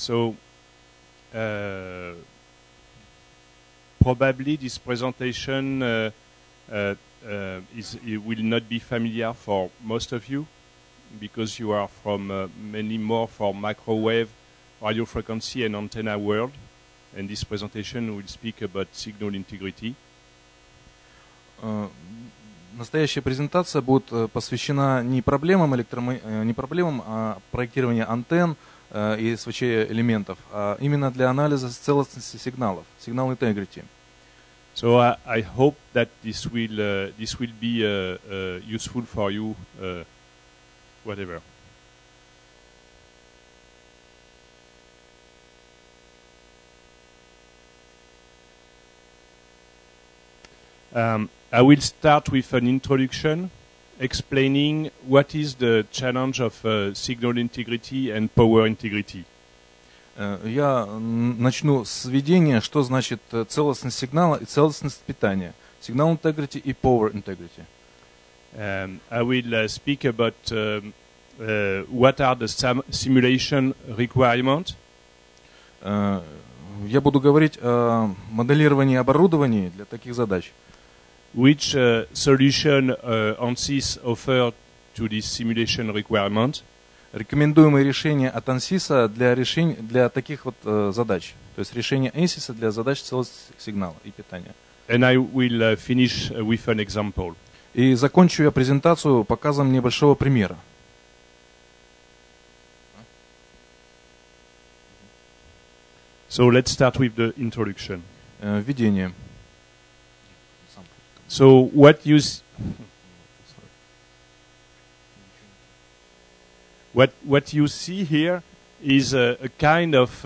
So probably this presentation it will not be familiar for most of you because you are from many more for microwave, radio frequency and antenna world. And this presentation will speak about signal integrity. Настоящая презентация будет посвящена не проблемам проектирования антенн и свечей элементов, а именно для анализа целостности сигналов, signal integrity. So I hope that this will be useful for you, whatever. I will start with an introduction explaining what is the challenge of signal integrity and power integrity. Я начну с введения, что значит целостность сигнала и целостность питания. Signal integrity и power integrity. I will speak about what are the simulation requirements. Я буду говорить о моделировании оборудования для таких задач. Which solution ANSYS offer to this simulation requirement? Рекомендуемые решения от ANSYS для таких вот задач. То есть решение ANSYS для задач целостности сигнала и питания. And I will finish with an example. И закончу я презентацию показом небольшого примера. So let's start with the introduction. Введение. So what you see here is a kind of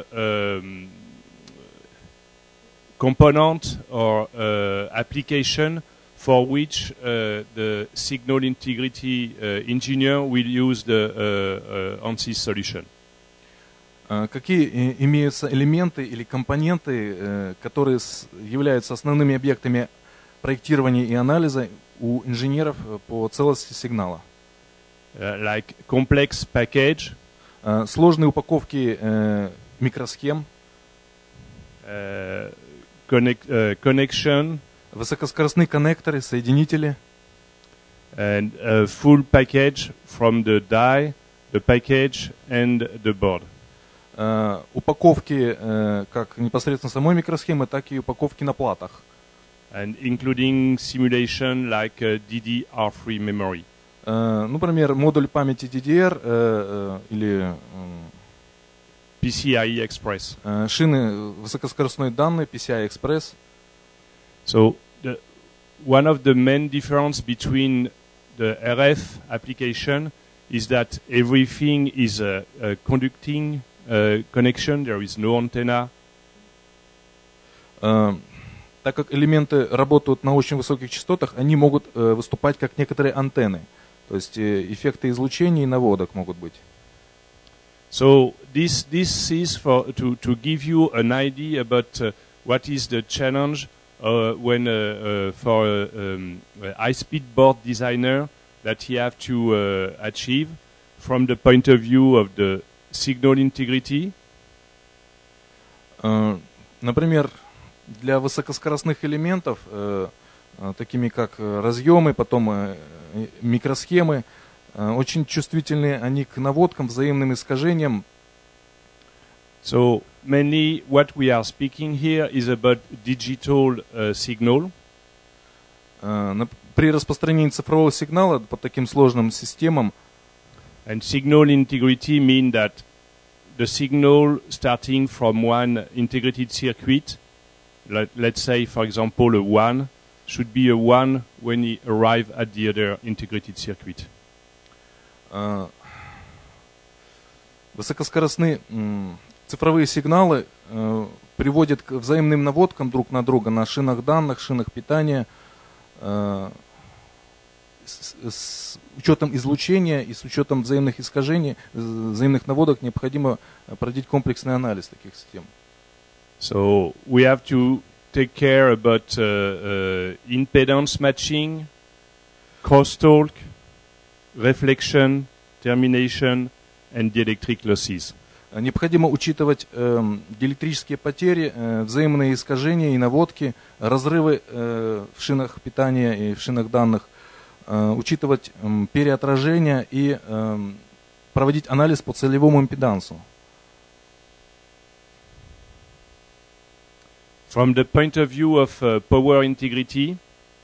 component or application for which the signal integrity engineer will use the ANSYS solution. Какие имеются элементы или компоненты, которые являются основными объектами проектирования и анализа у инженеров по целостности сигнала? Like complex package, сложные упаковки микросхем, connection, высокоскоростные коннекторы, соединители, and a full package from the die, the package and the board. Упаковки как непосредственно самой микросхемы, так и упаковки на платах. And including simulation like DDR3 memory. Например, модуль памяти DDR или PCIe Express. Шины высокоскоростной данной PCI Express. So one of the main difference between the RF application is that everything is a conducting connection. There is no antenna. Так как элементы работают на очень высоких частотах, они могут выступать как некоторые антенны. То есть эффекты излучения и наводок могут быть. So this is to give you an idea about what is the challenge when for a high-speed board designer that he have to achieve from the point of view of the signal integrity. Например, для высокоскоростных элементов, такими как разъемы, потом микросхемы, очень чувствительны они к наводкам, взаимным искажениям. So mainly what we are speaking here is about digital signal. При распространении цифрового сигнала по таким сложным системам. And signal integrity mean that the signal starting from one integrated circuit, let's say, for example, a 1, should be a 1 when it arrives at the other integrated circuit. Высокоскоростные цифровые сигналы приводят к взаимным наводкам друг на друга на шинах данных, шинах питания, с учетом излучения и с учетом взаимных искажений, взаимных наводок необходимо проводить комплексный анализ таких систем. So we have to take care about impedance matching, crosstalk, reflection, termination, and dielectric losses. Необходимо учитывать диэлектрические потери, взаимные искажения и наводки, разрывы в шинах питания и в шинах данных, учитывать переотражение и проводить анализ по целевому импедансу. From the point of view of power integrity,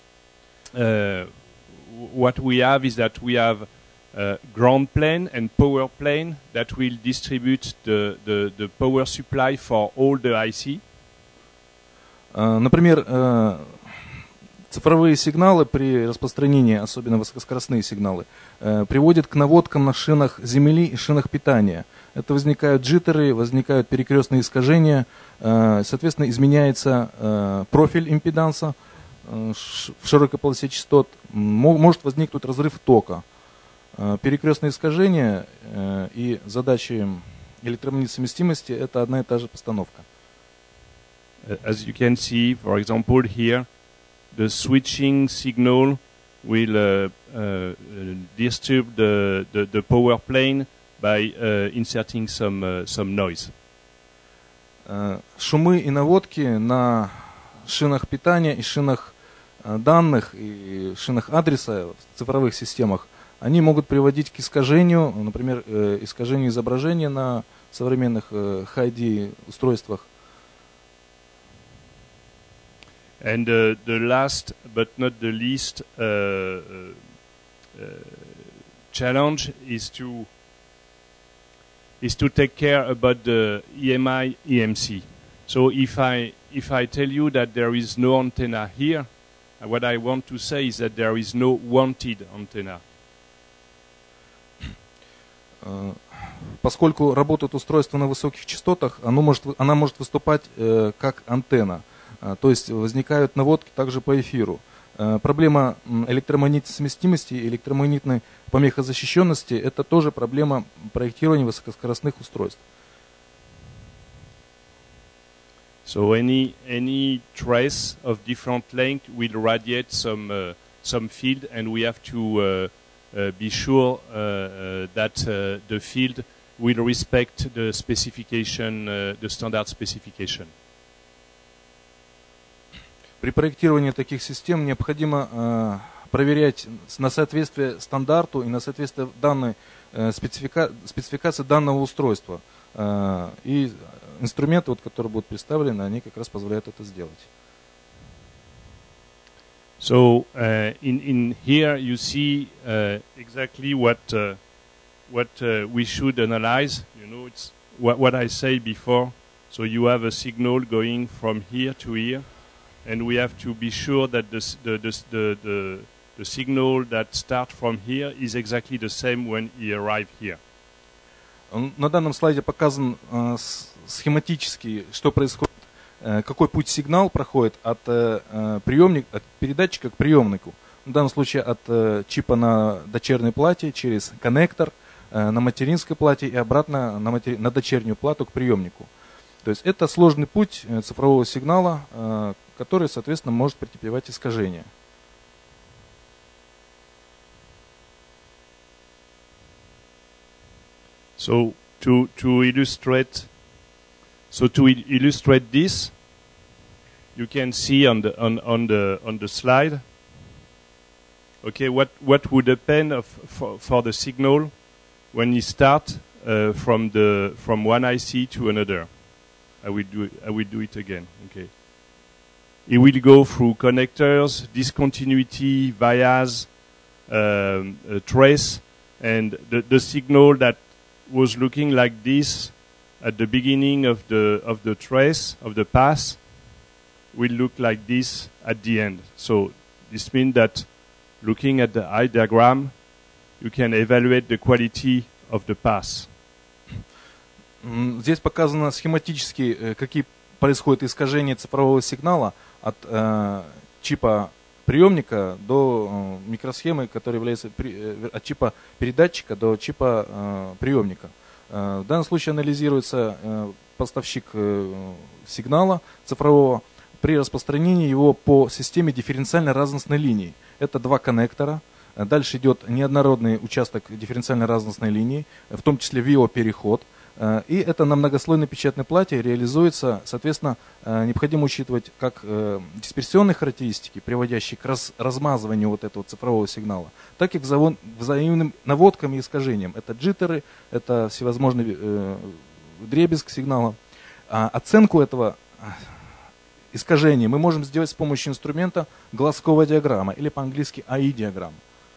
what we have is that we have ground plane and power plane that will distribute the power supply for all the IC. Например, цифровые сигналы при распространении, особенно высокоскоростные сигналы, приводят к наводкам на шинах земли и шинах питания. Это возникают джиттеры, возникают перекрестные искажения, соответственно, изменяется профиль импеданса в широкой полосе частот, может возникнуть разрыв тока. Перекрестные искажения и задачи электромагнитной совместимости – это одна и та же постановка. As you can see, for example, here, the switching signal will disturb the power plane by inserting some noise. Шумы и наводки на шинах питания и шинах данных и шинах адреса в цифровых системах, они могут приводить к искажению, например, искажению изображения на современных High-D устройствах. And the last but not the least challenge is to take care about the EMI EMC. So if I tell you that there is no antenna here, what I want to say is that there is no wanted antenna. Поскольку работает устройство на высоких частотах, она может выступать как антенна. То есть возникают наводки также по эфиру. Проблема электромагнитной совместимости и электромагнитной помехозащищенности – это тоже проблема проектирования высокоскоростных устройств. So any trace of different length will radiate some field, and we have to be sure that the field will respect the specification, the standard specification. При проектировании таких систем необходимо проверять на соответствие стандарту и на соответствие данной спецификации данного устройства. И инструменты, которые будут представлены, они как раз позволяют это сделать. So in here you see exactly what we should analyze. You know, it's what I said before. So you have a signal going from here to here, and we have to be sure that the signal that starts from here is exactly the same when he arrives here. На данном слайде показан схематически, что происходит, какой путь сигнал проходит от передатчика к приемнику. В данном случае от чипа на дочерней плате через коннектор на материнской плате и обратно на дочернюю плату к приемнику. То есть это сложный путь цифрового сигнала, который, соответственно, может претерпевать искажения. So to illustrate this, you can see on the slide. Okay, what would happen for the signal when you start from one IC to another? I will do it again. Okay. It will go through connectors, discontinuity, vias, trace, and the signal that was looking like this at the beginning of the trace of the path will look like this at the end. So this means that looking at the eye diagram, you can evaluate the quality of the path. Здесь показано схематически, какие происходят искажения цифрового сигнала от чипа приемника до микросхемы, которая является от чипа передатчика до чипа приемника. В данном случае анализируется поставщик сигнала цифрового при распространении его по системе дифференциальной разностной линии. Это два коннектора. Дальше идет неоднородный участок дифференциальной разностной линии, в том числе VO-переход. И это на многослойной печатной плате реализуется, соответственно, необходимо учитывать как дисперсионные характеристики, приводящие к размазыванию вот этого цифрового сигнала, так и к взаимным наводкам и искажениям. Это джиттеры, это всевозможные дребезг сигнала. А оценку этого искажения мы можем сделать с помощью инструмента глазковая диаграмма, или по-английски AI-диаграмма.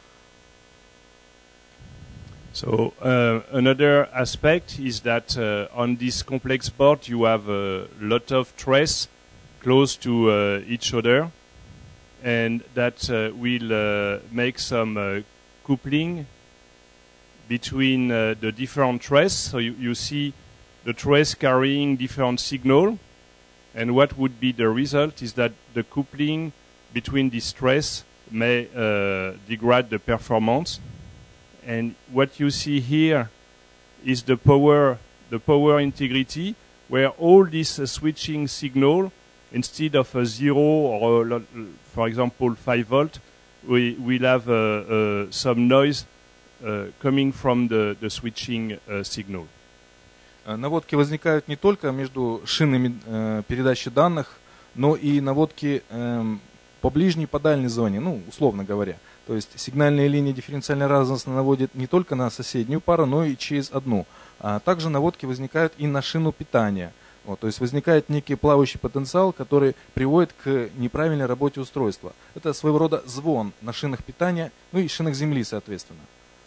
So another aspect is that on this complex board you have a lot of traces close to each other, and that will make some coupling between the different traces. So you see the trace carrying different signal, and what would be the result is that the coupling between these traces may degrade the performance. And what you see here is the power integrity, where all this switching signal, instead of a 0 or, for example, 5 volt, we will have some noise coming from the switching signal. Наводки возникают не только между шинами передачи данных, но и наводки по ближней, по дальней зоне, ну, условно говоря. То есть сигнальная линия дифференциально разностно наводит не только на соседнюю пару, но и через одну. А также наводки возникают и на шину питания. Вот, то есть возникает некий плавающий потенциал, который приводит к неправильной работе устройства. Это своего рода звон на шинах питания, ну и шинах земли, соответственно.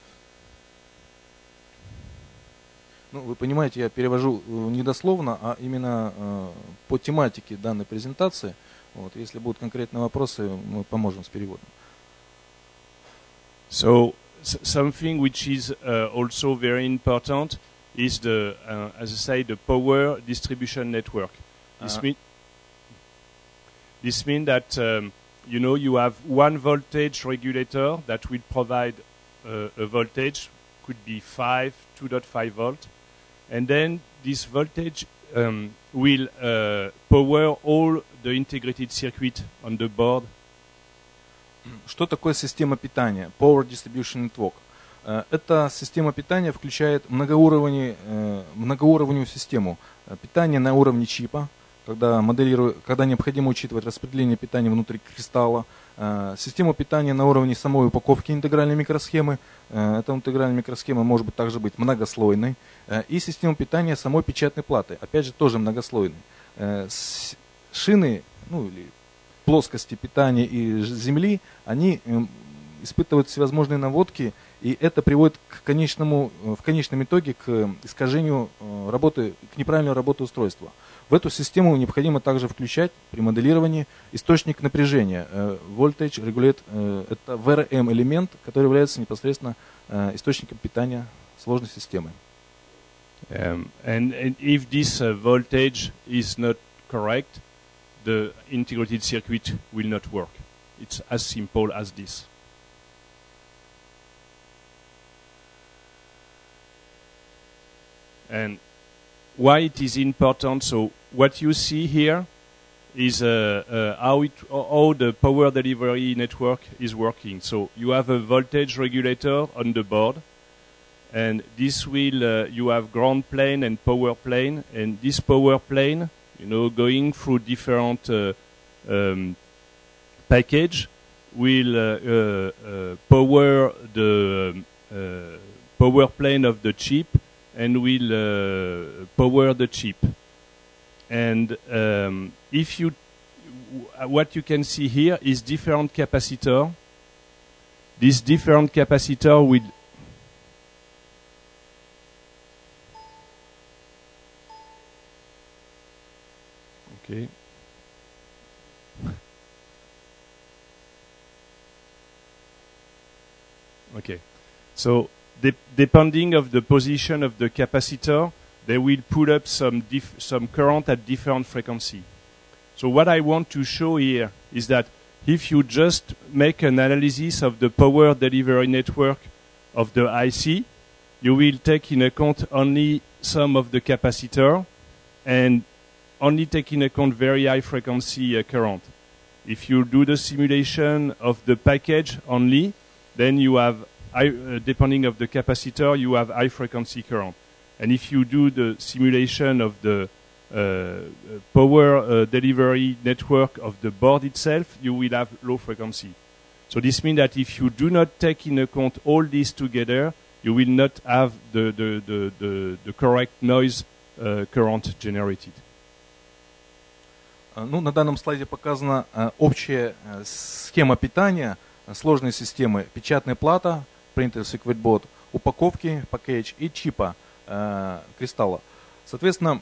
Ну, вы понимаете, я перевожу не дословно, а именно по тематике данной презентации. Вот, если будут конкретные вопросы, мы поможем с переводом. So something which is also very important is the, as I say, the power distribution network. This means that you have one voltage regulator that will provide a voltage, could be 2.5 volt, and then this voltage will power all the integrated circuit on the board. Что такое система питания? Power Distribution Network. Эта система питания включает многоуровневую систему. Питание на уровне чипа, когда необходимо учитывать распределение питания внутри кристалла. Систему питания на уровне самой упаковки интегральной микросхемы. Эта интегральная микросхема может также быть многослойной. И систему питания самой печатной платы. Опять же, тоже многослойной. Шины, или плоскости питания и земли, они испытывают всевозможные наводки, и это приводит в конечном итоге к искажению работы, к неправильной работе устройства. В эту систему необходимо также включать при моделировании источник напряжения. Voltage Regulate – это VRM-элемент, который является непосредственно источником питания сложной системы. And if this voltage is not correct, the integrated circuit will not work. It's as simple as this. And why it is important? So what you see here is how the power delivery network is working. So you have a voltage regulator on the board, and this will you have ground plane and power plane, and this power plane, going through different package will power the power plane of the chip and will power the chip. And what you can see here is different capacitor. This different capacitor will okay. Okay. So depending of the position of the capacitor, they will put up some current at different frequency. So what I want to show here is that if you just make an analysis of the power delivery network of the IC, you will take in account only some of the capacitor and only take in account very high frequency current. If you do the simulation of the package only, then you have, depending of the capacitor, you have high frequency current. And if you do the simulation of the power delivery network of the board itself, you will have low frequency. So this means that if you do not take in account all these together, you will not have the correct noise current generated. Ну, на данном слайде показана общая схема питания сложной системы. Печатная плата, printed circuit board, упаковки, package и чипа кристалла. Соответственно,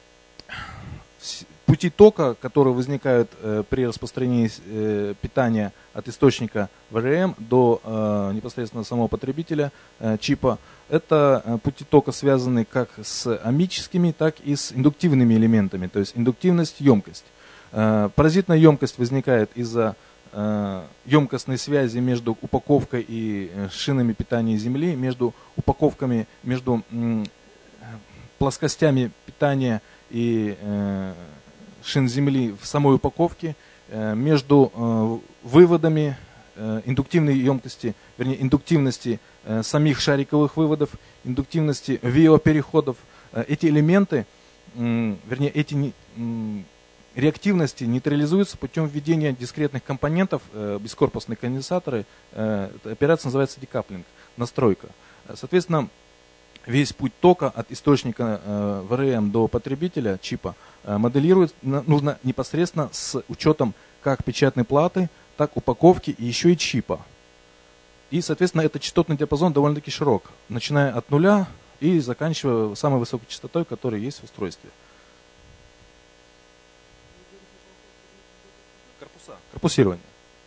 пути тока, которые возникают при распространении питания от источника ВРМ до непосредственно самого потребителя чипа, это пути тока, связанные как с омическими, так и с индуктивными элементами, то есть индуктивность, емкость. Паразитная емкость возникает из-за емкостной связи между упаковкой и шинами питания Земли, между упаковками, между плоскостями питания и шин Земли в самой упаковке, между выводами индуктивной емкости, вернее индуктивности самих шариковых выводов, индуктивности VIO-переходов. Эти элементы, вернее эти реактивности нейтрализуются путем введения дискретных компонентов, бескорпусные конденсаторы. Операция называется декаплинг, настройка. Соответственно, весь путь тока от источника ВРМ до потребителя чипа моделировать нужно непосредственно с учетом как печатной платы, так упаковки и еще и чипа. И, соответственно, этот частотный диапазон довольно-таки широк, начиная от нуля и заканчивая самой высокой частотой, которая есть в устройстве. Корпусирование.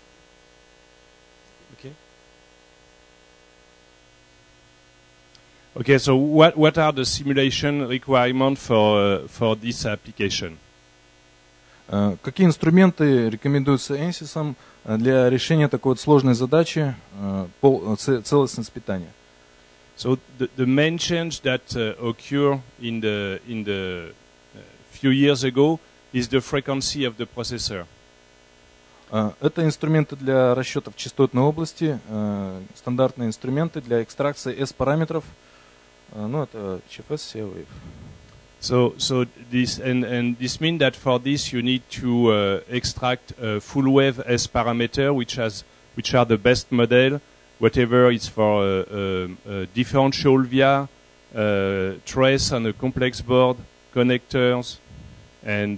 Okay, so what are the simulation requirements for this application? Какие инструменты рекомендуются ANSYS для решения такой вот сложной задачи целостности питания? So the main change that occurred in the few years ago is the frequency of the processor. Это инструменты для расчетов частотной области, стандартные инструменты для экстракции S-параметров. Ну, это HFS, C-Wave. So this and this means that for this you need to extract a full wave S parameter, which are the best model, whatever it's for differential via, trace on a complex board, connectors, and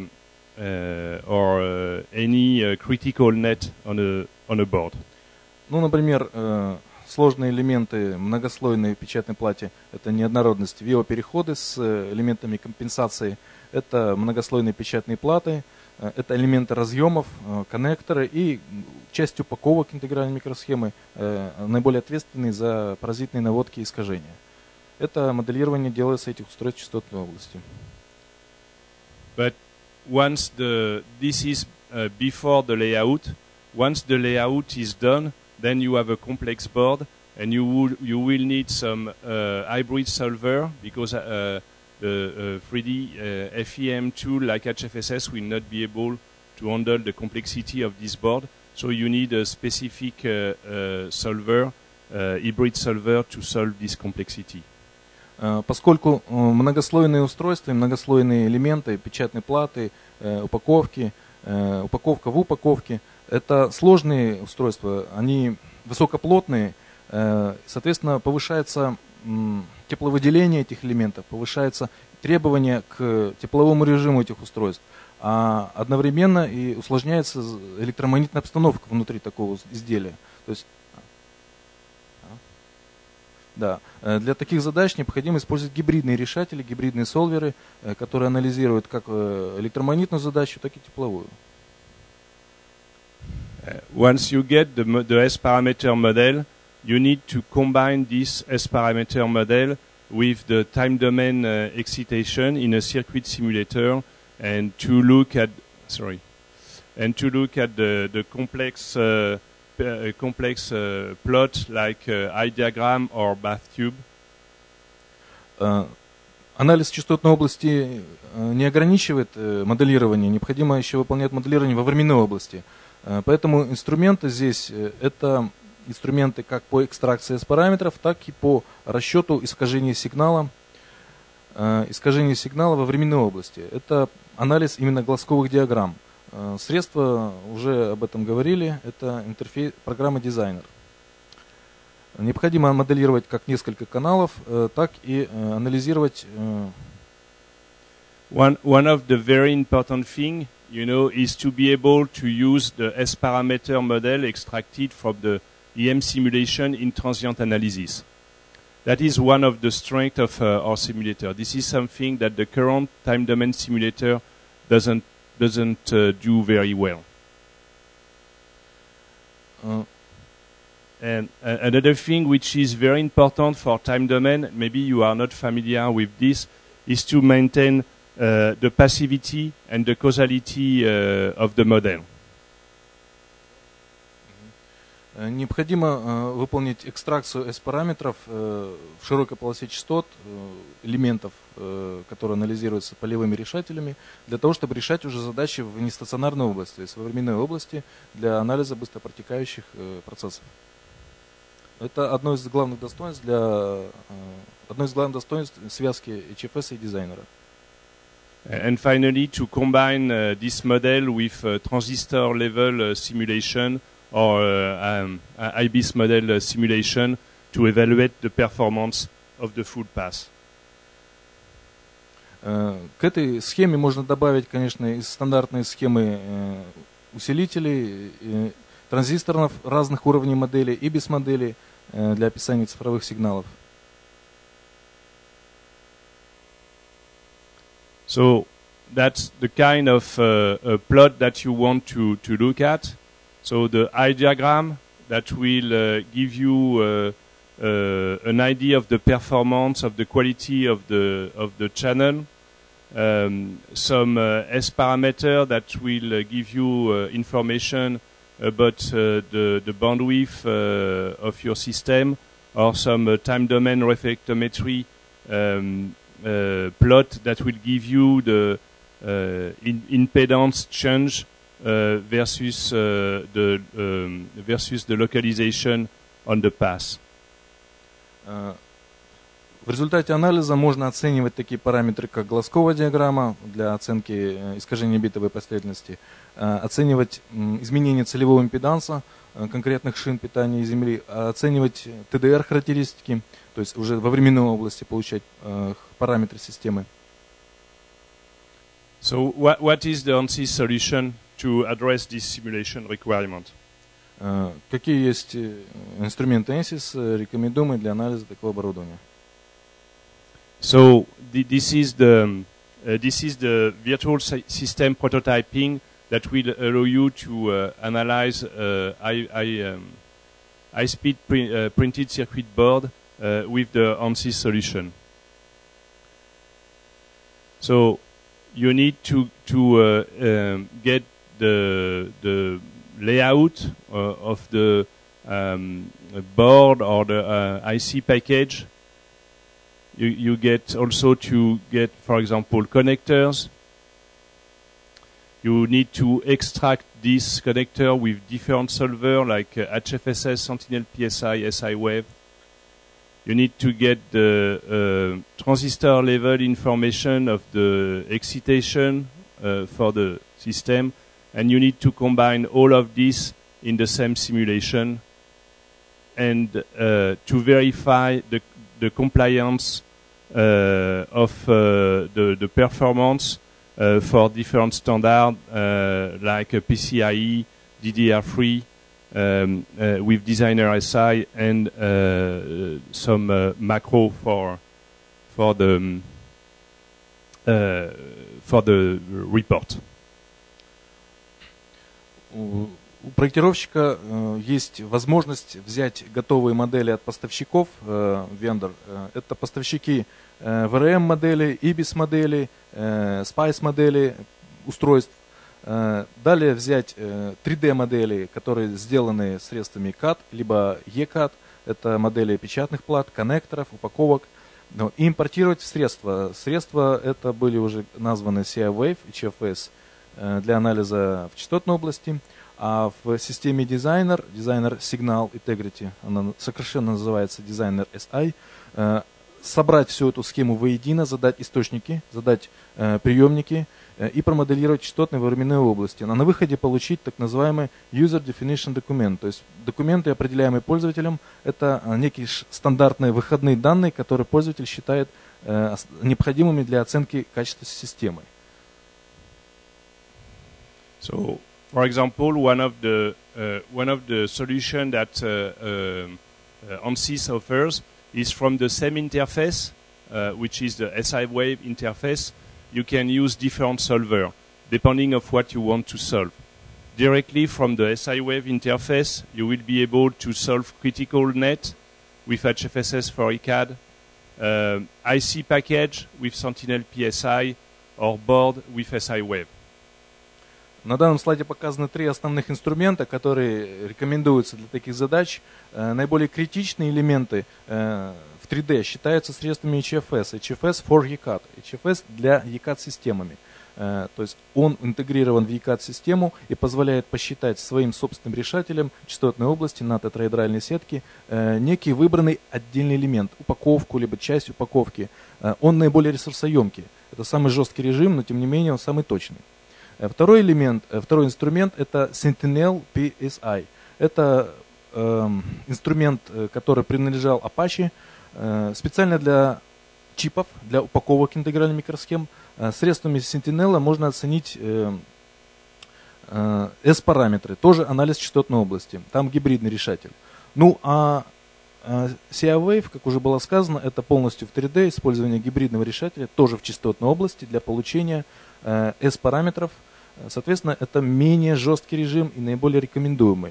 or any critical net on a board. Ну, например, сложные элементы многослойной печатной плате – это неоднородность VIO-переходы с элементами компенсации, это многослойные печатные платы, это элементы разъемов, коннекторы и часть упаковок интегральной микросхемы, наиболее ответственные за паразитные наводки и искажения. Это моделирование делается этих устройств частотной области. But once this is before the layout, once the layout is done, then you have a complex board, and you will need some hybrid solver because the 3D FEM tool like HFSS will not be able to handle the complexity of this board. So you need a specific solver, hybrid solver, to solve this complexity. Поскольку многослойные устройства, многослойные элементы, печатные платы, упаковки, упаковка в упаковке, это сложные устройства, они высокоплотные, соответственно, повышается тепловыделение этих элементов, повышается требование к тепловому режиму этих устройств, а одновременно и усложняется электромагнитная обстановка внутри такого изделия. То есть, да, для таких задач необходимо использовать гибридные решатели, гибридные солверы, которые анализируют как электромагнитную задачу, так и тепловую. Once you get the S-parameter model, you need to combine this S-parameter model with the time domain excitation in a circuit simulator, and to look at the complex plot like eye diagram or bath tube. Анализ частотной области не ограничивает моделирование, необходимо еще выполнять моделирование во временной области. Поэтому инструменты здесь это инструменты как по экстракции S-параметров, так и по расчету искажения сигнала. искажения сигнала во временной области. Это анализ именно глазковых диаграмм. Средства, уже об этом говорили, это интерфейс программы Designer. Необходимо моделировать как несколько каналов, так и анализировать. One of the very important thing, is to be able to use the S-parameter model extracted from the EM simulation in transient analysis. That is one of the strengths of our simulator. This is something that the current time domain simulator doesn't do very well. And another thing which is very important for time domain, maybe you are not familiar with this, is to maintain the passivity and the causality of the model. Необходимо выполнить экстракцию S-параметров в широкой полосе частот, элементов, которые анализируются полевыми решателями, для того, чтобы решать уже задачи в нестационарной области, то есть во временной области для анализа быстро протекающих процессов. Это одно из главных достоинств связки HFS и дизайнера. And finally, to combine this model with transistor level simulation or IBIS model simulation to evaluate the performance of the full path. К этой схеме можно добавить, конечно, и стандартные схемы усилителей, транзисторов разных уровней модели, IBIS моделей для описания цифровых сигналов. So that's the kind of plot that you want to look at. So the eye diagram that will give you an idea of the performance, of the quality of the channel. Some S parameter that will give you information about the bandwidth of your system, or some time domain reflectometry plot that will give you the impedance change versus the localization on the path. В результате анализа можно оценивать такие параметры, как глазковая диаграмма для оценки искажения битовой последовательности, оценивать изменение целевого импеданса конкретных шин питания Земли, оценивать ТДР-характеристики, то есть уже во временной области получать параметры системы. So what is the ANSYS solution to address this simulation requirement? Какие есть инструменты ANSYS, рекомендуемые для анализа такого оборудования? So this is the virtual system prototyping that will allow you to analyze high-speed printed circuit board with the ANSYS solution. So you need to get the layout of the board or the IC package. You get also to get, for example, connectors. You need to extract this connector with different solver like HFSS, Sentinel PSI, SI Wave. You need to get the transistor level information of the excitation for the system, and you need to combine all of this in the same simulation and to verify the compliance of the performance for different standards like PCIe, DDR3, with Designer SI and some macro for the report. У проектировщика есть возможность взять готовые модели от поставщиков, вендор. Это поставщики VRM модели, IBIS модели, SPICE модели устройств. Далее взять 3D модели, которые сделаны средствами CAD, либо ECAD. Это модели печатных плат, коннекторов, упаковок. И импортировать в средства. Средства это были уже названы CI Wave и HFS для анализа в частотной области. А в системе Designer Signal Integrity, она сокращенно называется Designer SI, собрать всю эту схему воедино, задать источники, задать приемники и промоделировать частотные временные области. А на выходе получить так называемый User Definition Document. То есть документы, определяемые пользователем, это некие стандартные выходные данные, которые пользователь считает необходимыми для оценки качества системы. So, for example, one of the solution that ANSYS offers is from the same interface, which is the SI-Wave interface. You can use different solver depending of what you want to solve. Directly from the SI-Wave interface, you will be able to solve critical net with HFSS for ECAD, IC package with Sentinel PSI, or board with SI-Wave. На данном слайде показаны 3 основных инструмента, которые рекомендуются для таких задач. Наиболее критичные элементы в 3D считаются средствами HFS. HFS for ECAD. HFS для ECAD-системами. То есть он интегрирован в ECAD-систему и позволяет посчитать своим собственным решателем частотной области на тетраэдральной сетке некий выбранный отдельный элемент, упаковку, либо часть упаковки. Он наиболее ресурсоемкий. Это самый жесткий режим, но тем не менее он самый точный. Второй инструмент это Sentinel PSI. Это инструмент, который принадлежал Apache, специально для чипов, для упаковок интегральных микросхем. Средствами Sentinel можно оценить S-параметры, тоже анализ частотной области. Там гибридный решатель. Ну а CI-Wave, как уже было сказано, это полностью в 3D использование гибридного решателя, тоже в частотной области для получения S-параметров. Соответственно, это менее жесткий режим и наиболее рекомендуемый.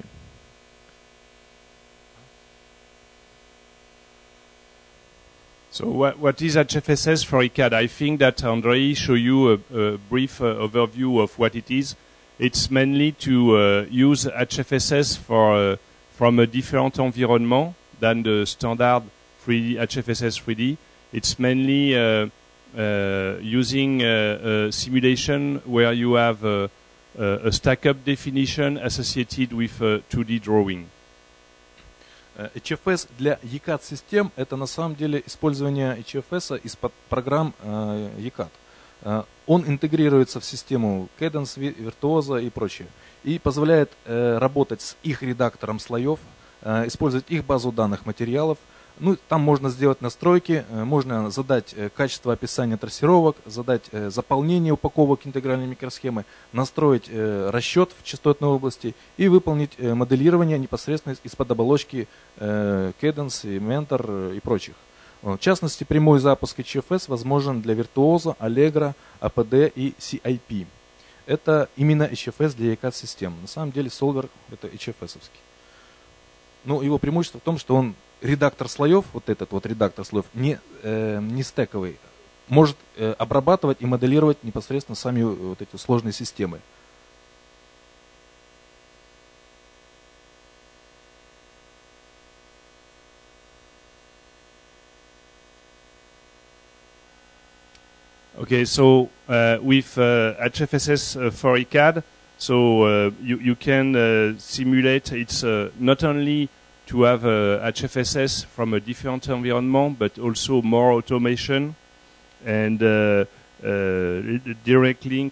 So what is HFSS for ECAD? I think that Andrei showed you a brief overview of what it is. It's mainly to use HFSS from a different environment than the standard 3D, HFSS 3D. It's mainly using a simulation where you have a stack-up definition associated with a 2D drawing. HFS для ECAD-систем это на самом деле использование HFS из-под программ ECAD. Он интегрируется в систему Cadence, Virtuoso и прочее. И позволяет работать с их редактором слоев, использовать их базу данных материалов. Ну, там можно сделать настройки, можно задать качество описания трассировок, задать заполнение упаковок интегральной микросхемы, настроить расчет в частотной области и выполнить моделирование непосредственно из-под оболочки Cadence, Mentor и прочих. В частности, прямой запуск HFS возможен для Virtuoso, Allegro, APD и CIP. Это именно HFS для ECAD-систем. На самом деле Solver это HFS-овский. Но его преимущество в том, что он редактор слоев, вот этот вот редактор слоев, не стековый, может обрабатывать и моделировать непосредственно сами вот эти сложные системы. Okay, so with HFSS for ECAD, so you can simulate. It's not only to have HFSS from a different environment, but also more automation and direct link.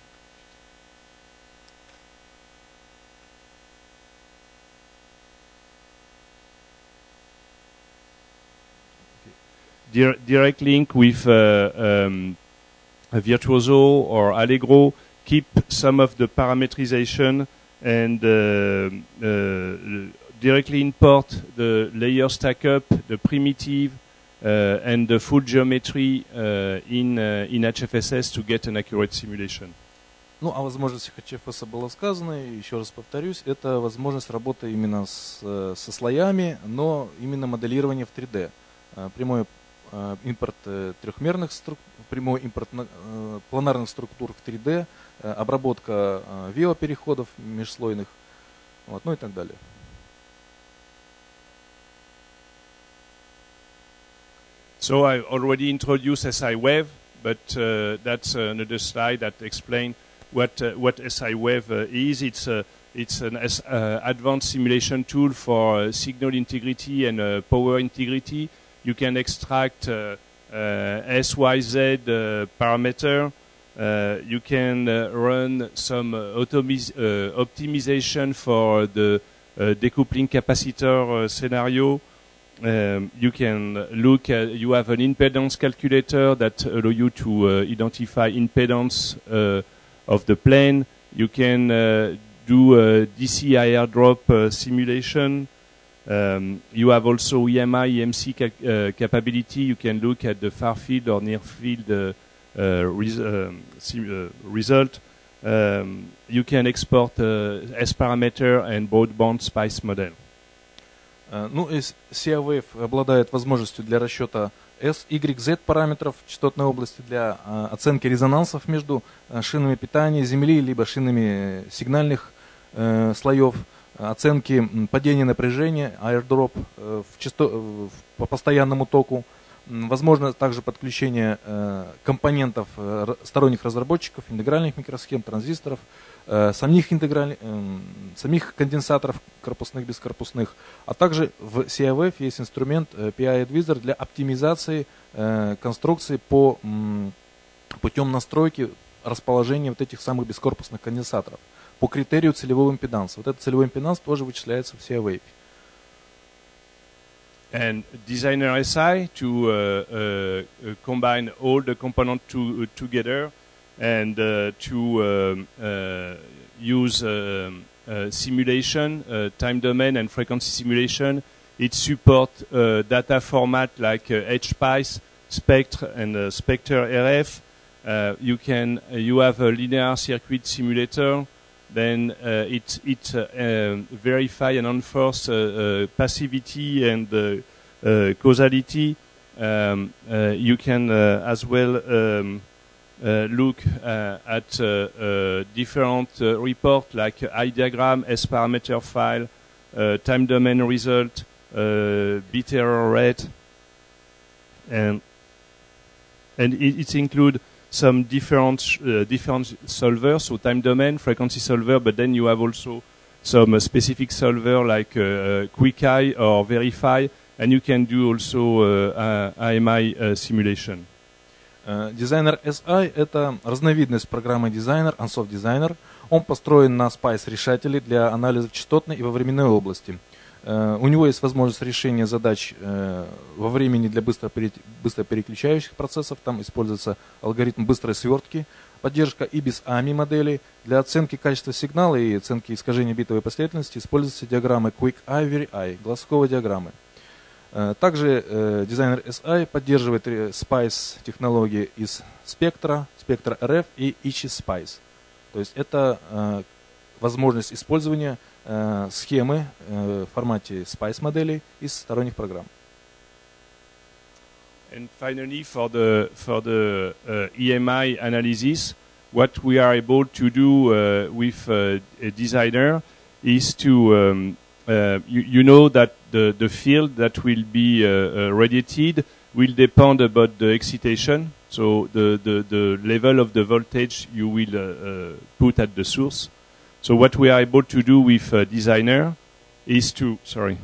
Direct link with Virtuoso or Allegro, keep some of the parametrization and directly import the layer stack-up, the primitive, and the full geometry in HFSS to get an accurate simulation. Ну, о возможностях HFS было сказано, и еще раз повторюсь, это возможность работы именно со слоями, но именно моделирование в 3D. Прямой импорт трехмерных структур, прямой импорт планарных структур в 3D, обработка вио-переходов межслойных, вот, ну и так далее. So I already introduced SI-Wave, but that's another slide that explains what SI-Wave is. It's an advanced simulation tool for signal integrity and power integrity. you can extract SYZ parameter. You can run some optimization for the decoupling capacitor scenario. You can look at, you have an impedance calculator that allow you to identify impedance of the plane. You can do a DC IR drop simulation. You have also EMI, EMC capability. You can look at the far field or near field result. You can export S parameter and broadband SPICE model. Ну, SIA-Wave обладает возможностью для расчета S, Y, Z параметров частотной области для оценки резонансов между шинами питания Земли либо шинами сигнальных слоев, оценки падения напряжения, airdrop по постоянному току. Возможно также подключение компонентов сторонних разработчиков, интегральных микросхем, транзисторов, самих конденсаторов корпусных, бескорпусных. А также в SIA-Wave есть инструмент PI Advisor для оптимизации конструкции путем настройки расположения вот этих самых бескорпусных конденсаторов по критерию целевого импеданса. Вот этот целевой импеданс тоже вычисляется в SIA-Wave. And Designer SI to combine all the components together and to use simulation, time domain and frequency simulation. It supports data format like HSPICE, Spectre and Spectre RF. You have a linear circuit simulator. Then it verify and enforce passivity and causality. You can as well look at different reports like I diagram, S parameter file, time domain result, bit error rate, and it includes some different solvers, so time domain, frequency solver, but then you have also some specific solver like QuickEye or Verify, and you can do also AMI simulation. Designer SI – это разновидность программы Designer, Ansoff Designer. Он построен на SPICE решателе для анализа в частотной и во временной области. У него есть возможность решения задач во времени для быстро переключающих процессов. Там используется алгоритм быстрой свертки, поддержка и без AMI модели. Для оценки качества сигнала и оценки искажения битовой последовательности используются диаграммы QuickEye, Verify, глазковые диаграммы. Также Designer SI поддерживает SPICE технологии из Spectre, Spectre RF и HSPICE. То есть это возможность использования схемы в формате SPICE моделей из сторонних программ. And finally, for the EMI analysis, what we are able to do with a Designer is to you know that the field that will be radiated will depend about the excitation, so the level of the voltage you will put at the source. So what we are able to do with Designer is to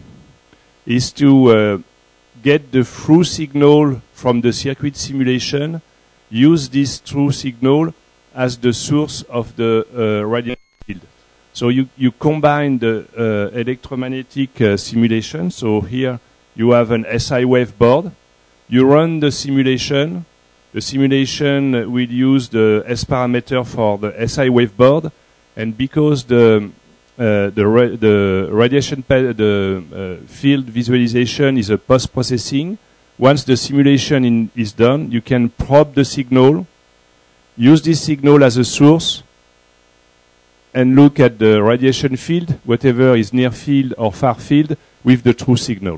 get the through signal from the circuit simulation, use this through signal as the source of the radiation field. So you combine the electromagnetic simulation. So here you have an SI-Wave board. You run the simulation. The simulation will use the S parameter for the SI-Wave board. And because the radiation field visualization is a post-processing, once the simulation is done, you can probe the signal, use this signal as a source, and look at the radiation field, whatever is near field or far field, with the true signal.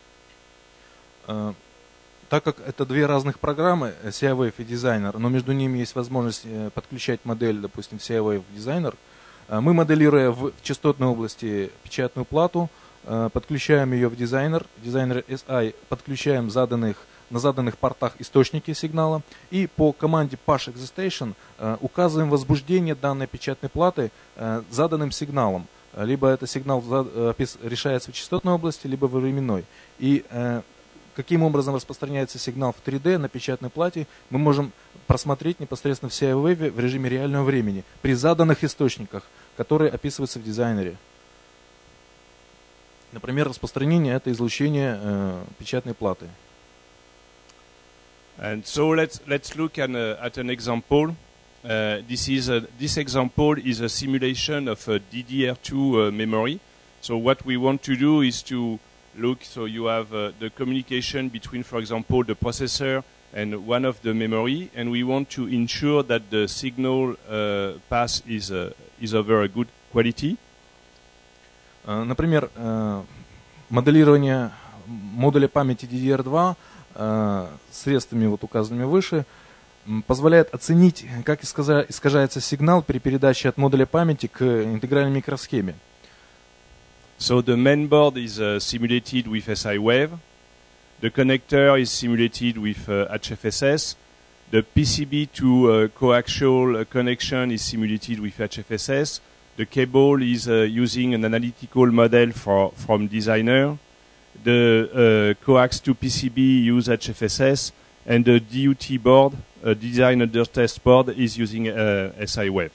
Так как это две разных программы, SIA-Wave и Designer, но между ними есть возможность подключать модель, допустим, SIA-Wave в Designer, мы, моделируя в частотной области печатную плату, подключаем ее в Designer, Designer SI подключаем на заданных портах источники сигнала и по команде Push Excitation указываем возбуждение данной печатной платы заданным сигналом. Либо этот сигнал решается в частотной области, либо во временной. И каким образом распространяется сигнал в 3D на печатной плате, мы можем просмотреть непосредственно в CI-Wave в режиме реального времени при заданных источниках, которые описываются в дизайнере. Например, распространение — это излучение печатной платы. And so let's look at an example. This example is a simulation of a DDR2 memory. So what we want to do is to look, so you have the communication between, for example, the processor and one of the memory, and we want to ensure that the signal pass is over a good quality. Например, моделирование модуля памяти DDR2 средствами, вот указанными выше, позволяет оценить, как искажается сигнал при передаче от модуля памяти к интегральной микросхеме. So the main board is simulated with SI-Wave. The connector is simulated with HFSS. The PCB to coaxial connection is simulated with HFSS. The cable is using an analytical model from designer. The coax to PCB use HFSS, and the DUT board, design under test board, is using SI-Wave.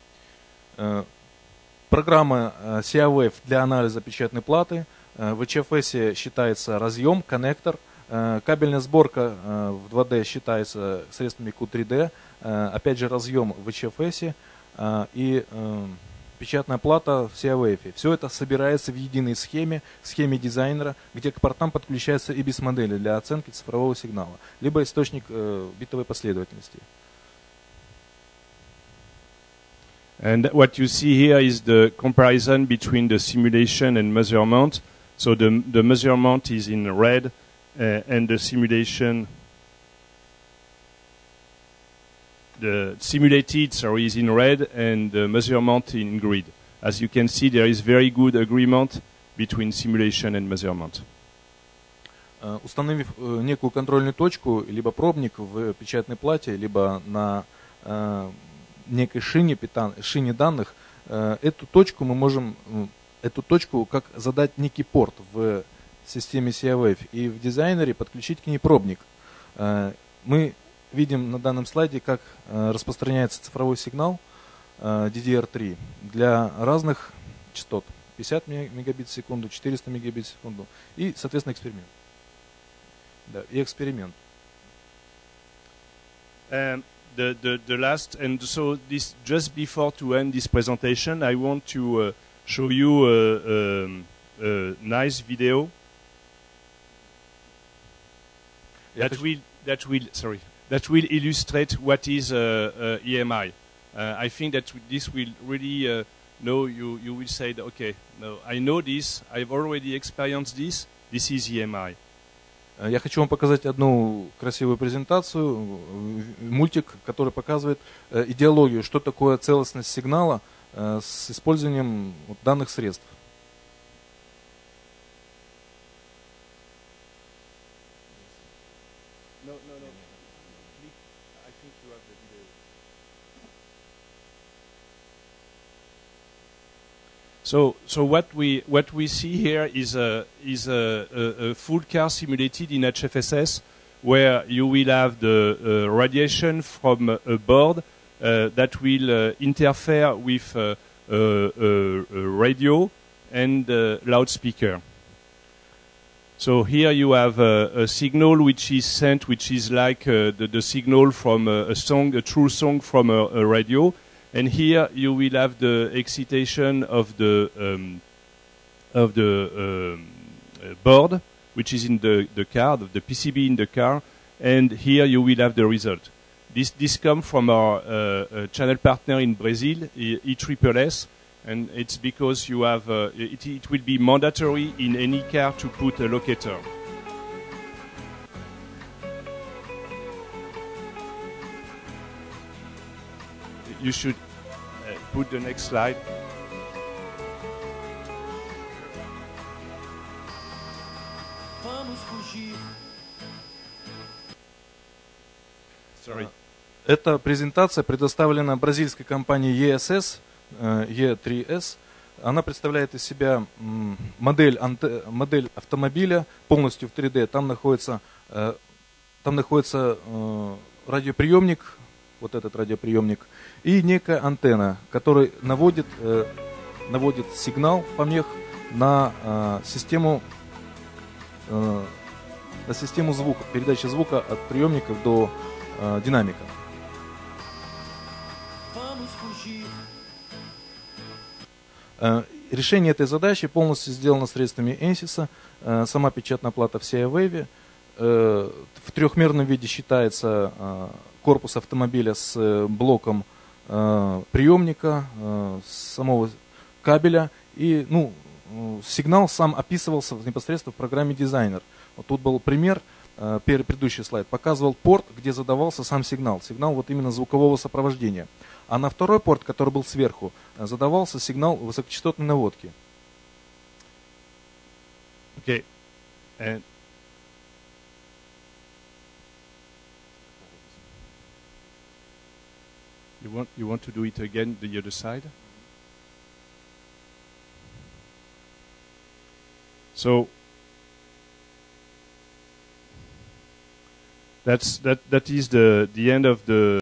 Программа CI-Wave для анализа печатной платы. В HFS считается разъем, коннектор. Кабельная сборка в 2D считается средствами Q3D. Опять же разъем в HFS и печатная плата в CI-Wave. Все это собирается в единой схеме дизайнера, где к портам подключаются и BIS-модели для оценки цифрового сигнала, либо источник битовой последовательности. And what you see here is the comparison between the simulation and measurement. So the measurement is in red, and the simulated is in red, and the measurement in green. As you can see, there is very good agreement between simulation and measurement. Установив некую контрольную точку, либо пробник в печатной плате, либо на некой шине данных, эту точку мы можем, как задать некий порт в системе CI-Wave и в дизайнере подключить к ней пробник. Мы видим на данном слайде, как распространяется цифровой сигнал DDR3 для разных частот. 50 мегабит в секунду, 400 мегабит в секунду. И, соответственно, эксперимент. Да, и эксперимент. The last, and so this, just before to end this presentation, I want to show you a nice video that will illustrate what is EMI. I think that this will really know you will say, okay, no, I know this, I've already experienced this. This is EMI. Я хочу вам показать одну красивую презентацию, мультик, который показывает идеологию, что такое целостность сигнала с использованием данных средств. So what we see here is a full car simulated in HFSS, where you will have the radiation from a board that will interfere with a radio and loudspeaker. So here you have a signal which is sent, which is like the signal from a true song from a radio. And here you will have the excitation of the board, which is in the car, the PCB in the car, and here you will have the result. This comes from our channel partner in Brazil, ESSS, and it's because you have it will be mandatory in any car to put a locator. You should put the next slide. Sorry. Эта презентация предоставлена бразильской компанией ESS, E3S. Она представляет из себя модель автомобиля полностью в 3D. Там находится радиоприемник, вот этот радиоприемник, и некая антенна, которая наводит сигнал помех на систему звука, передачи звука от приемников до динамика. Решение этой задачи полностью сделано средствами ANSYS. Сама печатная плата в CI-Wave. В трехмерном виде считается корпус автомобиля с блоком приемника, самого кабеля. И сигнал сам описывался непосредственно в программе Designer. Вот тут был пример, предыдущий слайд, показывал порт, где задавался сам сигнал. Сигнал вот именно звукового сопровождения. А на второй порт, который был сверху, задавался сигнал высокочастотной наводки. Okay. And you want to do it again the other side? So that is the end of the